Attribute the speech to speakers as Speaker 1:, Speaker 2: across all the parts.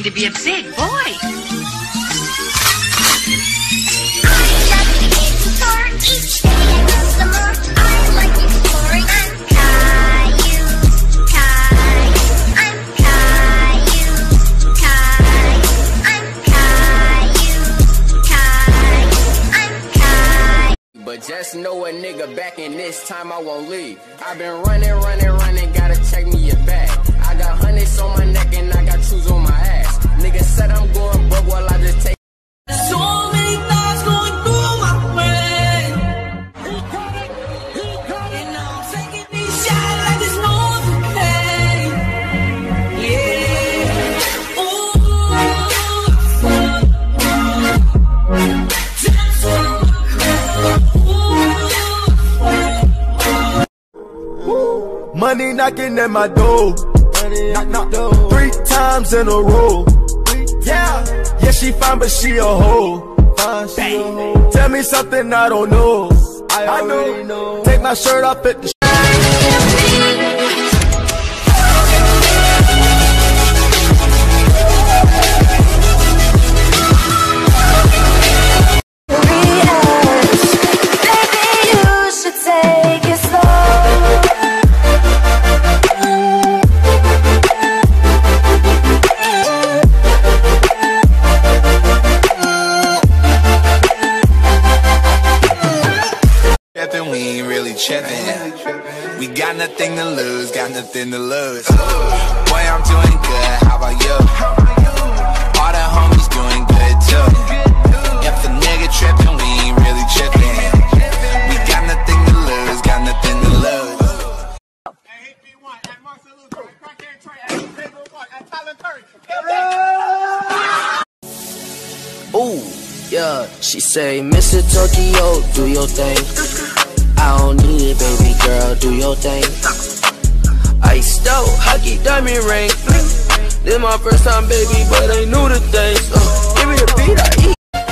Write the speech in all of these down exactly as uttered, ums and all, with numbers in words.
Speaker 1: to be a big boy.
Speaker 2: Each day I love some more. I like exploring. I'm Caillou, Caillou. I'm Caillou, Caillou. I'm Caillou, Caillou. I'm Caillou.
Speaker 3: But just know a nigga back in this time I won't leave. I've been running, running, running, gotta check me your bag. I got hundreds on my neck and I got shoes on my ass. Nigga said I'm going broke while I just take.
Speaker 4: So many thoughts going through my brain. And I'm taking these shots like it's no pain. Yeah.
Speaker 5: Ooh. Money knocking at my door. Money knock, knock, door. Three times in a row. Yeah, yeah, she fine, but she a hoe. Fine, she a hoe. Tell me something I don't know. I, I know. know. Take my shirt off at the.
Speaker 2: Baby, you should take it slow.
Speaker 6: We ain't really trippin'. We got nothing to lose, got nothing to lose. Boy, I'm doing good, how about you? All the homies doing good too. If a nigga trippin', we ain't really trippin'. We got nothing to lose, got nothing to lose.
Speaker 7: Ooh, yeah, she say, Mister Tokyo, do your thing. I don't need it, baby girl, do your thing. Iced out, hockey diamond ring. This my first time, baby, but I knew the things. Uh, give me the beat, I eat.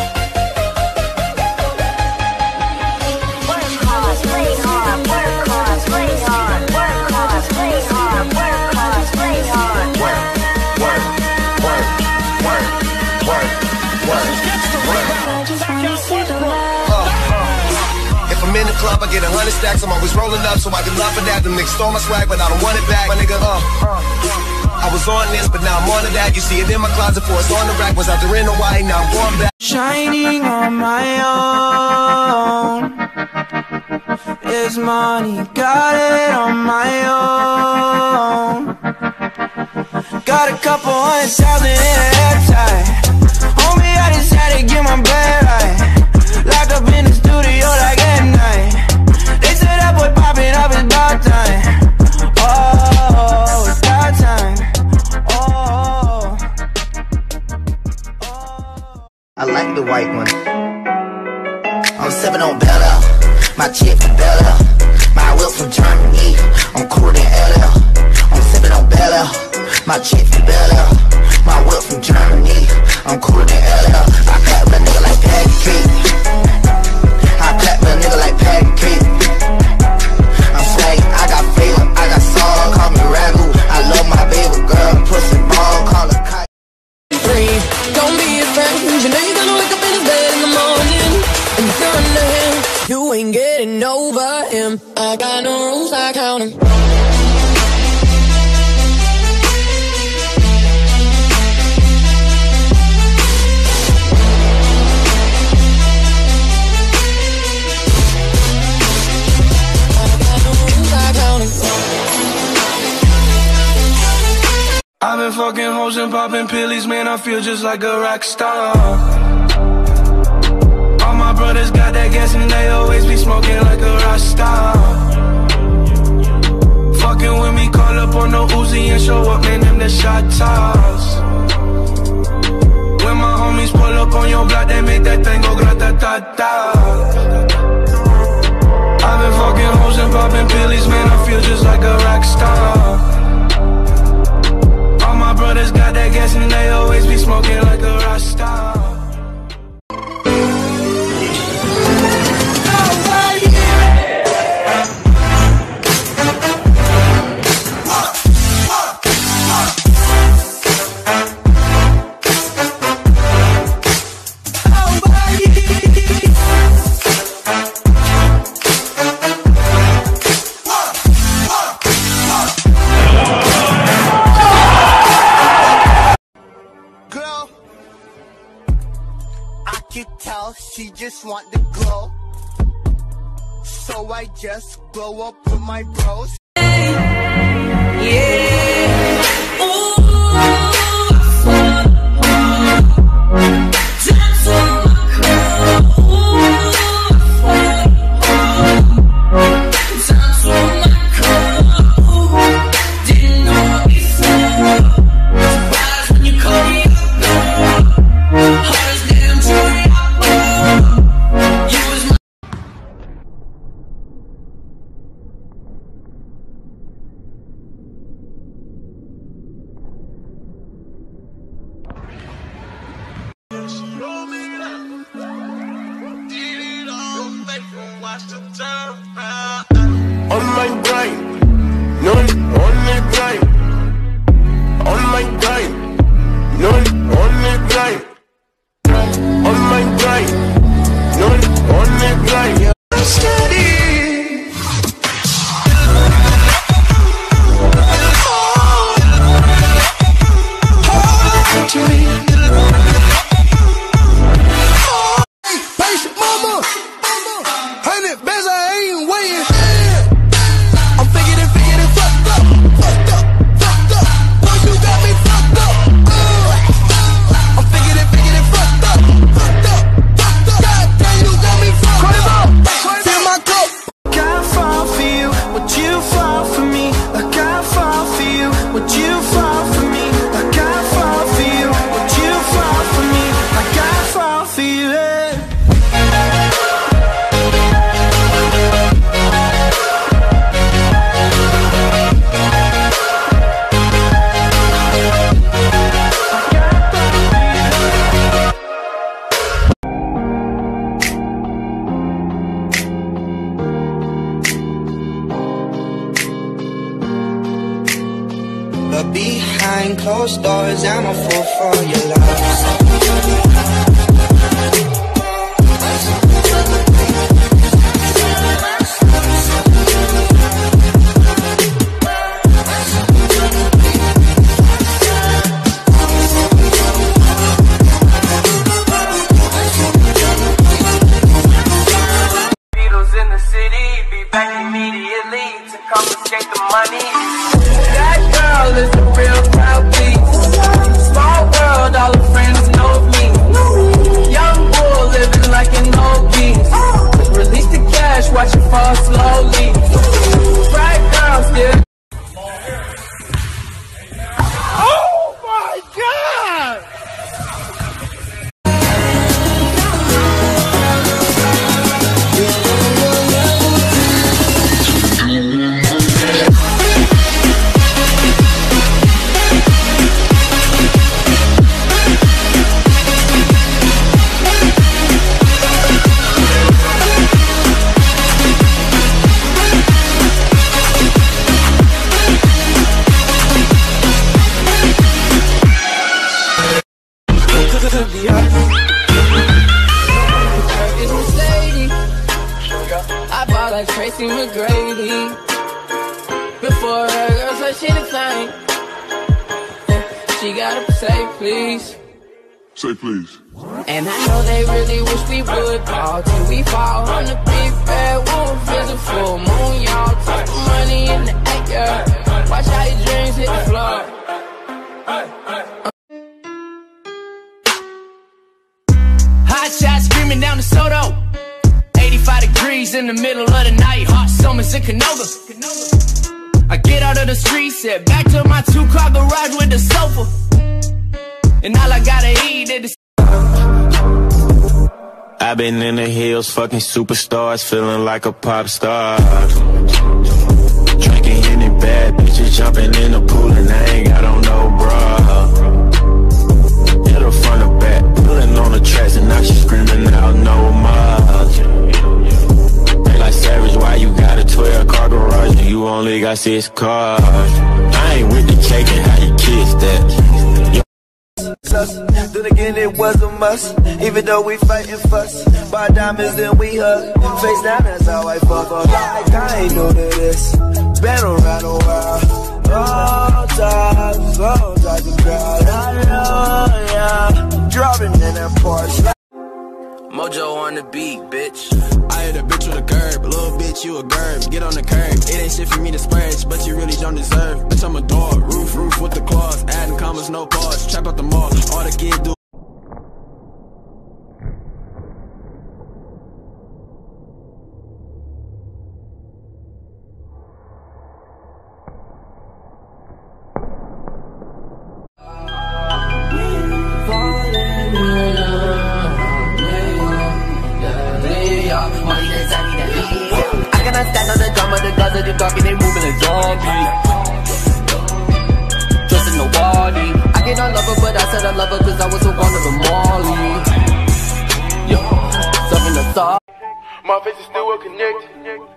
Speaker 2: Work hard, play hard, work hard, play hard, work hard, play hard, work hard, play hard.
Speaker 6: Work, work, work, work, work, work, work. If I'm in the club, I get a hundred stacks. I'm always rolling up, so I can laugh at that. Them niggas stole my swag, but I don't want it back. My nigga, uh, I was on this, but now I'm on to that. You see it in my closet, for it's on the rack. Was out there in Hawaii, now I'm going back.
Speaker 4: Shining on my own. It's money, got it on my own. Got a couple hundred thousand in a hair tie. Homie, I just had to get my bed right. Locked up in the studio like at night. They said that boy popping up, it's about time. Oh, it's about time. Oh, oh.
Speaker 8: I like the white one. I'm sipping on Bella. My chick from Bella. My whip from Germany. I'm cooler than L L. I'm sipping on Bella. My chick from Bella. My whip from Germany. I'm cooler than L L. I clap with a nigga like Patrick. I clap with a nigga like Patrick. I'm swag, I got flavor, I got song. Call me Ragu. I love my baby girl. Pussy ball, call her kite.
Speaker 4: Free. Don't be afraid. You know you're gonna wake up in his bed in the morning and you're under him. You ain't getting over him. I got no rules, I count them. I've been fucking hoes and popping pillies, man, I feel just like a rock star. All my brothers got that gas and they always be smoking like a rock star. Fucking with me, call up on the Uzi and show up, man, them the shot toss. When my homies pull up on your block, they make that thing go grata-ta-ta. I've been fucking hoes and popping pillies, man, I feel just like a rock star. All my brothers got that gas and they always be smoking like a rock star.
Speaker 1: she just want the glow. So I just glow up with my bros.
Speaker 4: Yeah.
Speaker 5: On my grind, no, on the grind. On my grind, no, on the grind. On my grind, no, on the grind. I'm steady. Patient mama, hundred bands I ain't waiting. I'm figured it, figured it, fucked up, fucked up, fucked up. Boy, you got me fucked up. Uh, I'm figured it, figured it, fucked up, fucked up, fucked up. God damn, you got me fucked up. Fill my cup.
Speaker 4: Like I fall for you, would you fall for me? Like I fall for you, would you fall for me? Like I fall for you, would you fall for me? Like I fall for you.
Speaker 9: But behind closed doors, I'm a fool for your love.
Speaker 4: Beatles in the city, be back immediately to confiscate the money. That girl is a real crowd, please. Small world, all her friends know me. Young bull living like an old geese. Release the cash, watch it fall slowly. Right girl still.
Speaker 5: Oh my God!
Speaker 7: I bought like Tracy McGrady. Before her girl said she the thing. She gotta say please.
Speaker 5: Say please.
Speaker 7: And I know they really wish we would fall till we fall on the big bad wolf. There's a full moon, y'all. Talk money in the air. Watch how your dreams hit the floor. Hot shots screaming down the Soto. eighty-five degrees in the middle of the night. Hot summers in Canoga. I get out of the streets, head back to my two-car garage with the sofa. And all I gotta eat is the
Speaker 10: I've been in the hills, fucking superstars, feeling like a pop star. Drinking any bad bitches, jumping in the pool, and I ain't got on no bra. Hit her front or back, pulling on the tracks, and now she screaming out no more. They like Savage, why you got a twelve car garage and you only got six cars? I ain't with the cake and how you kiss that.
Speaker 11: Then again, it was a must. Even though we fight and fuss, buy diamonds, then we hug. Face down, that's how I fuck up. Like I ain't new to this. Been around a while. All times, all types of crowd. I know, yeah. Driving in that Porsche.
Speaker 7: Mojo on the beat, bitch.
Speaker 12: I hit a bitch with a curb, a little bitch, you a gerb. Get on the curb, it ain't shit for me to splurge, but you really don't deserve. Bitch, I'm a dog, roof, roof with the claws, adding commas, no pause, trap out the mall, all the kids do.
Speaker 13: I cannot stand on the drama, the guys that you talking, they moving like zombies. Trusting nobody. I cannot love her, but I said I love her cause I was so fond of the Molly. Yo, something to thought.
Speaker 5: My face is still well connected.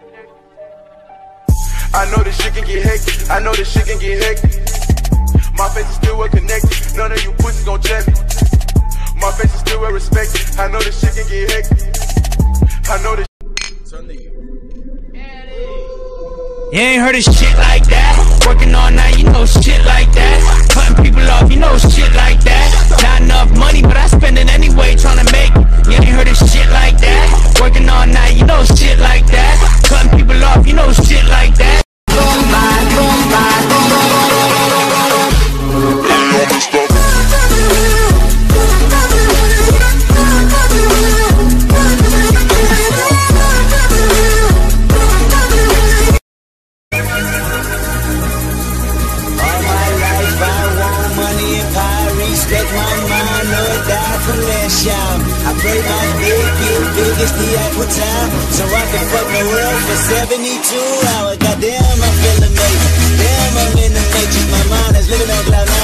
Speaker 5: I know this shit can get hectic. I know this shit can get hectic. My face is still well connected. None of you pussies gon' check me. My face is still well respected. I know this shit can get hectic. I know this.
Speaker 4: You ain't heard of shit like that. Working all night, you know shit like that. Cutting people off, you know shit like that. Not enough money, but I spend it anyway, trying to make it. You ain't heard of shit like that. Working all night, you know shit like that. Cutting people off, you know shit like that.
Speaker 14: I pray my dick get big as the Eiffel Tower, so I can fuck the world for seventy-two hours. Goddamn, I feel amazing. Damn, I'm in the matrix. My mind is living on cloud nine.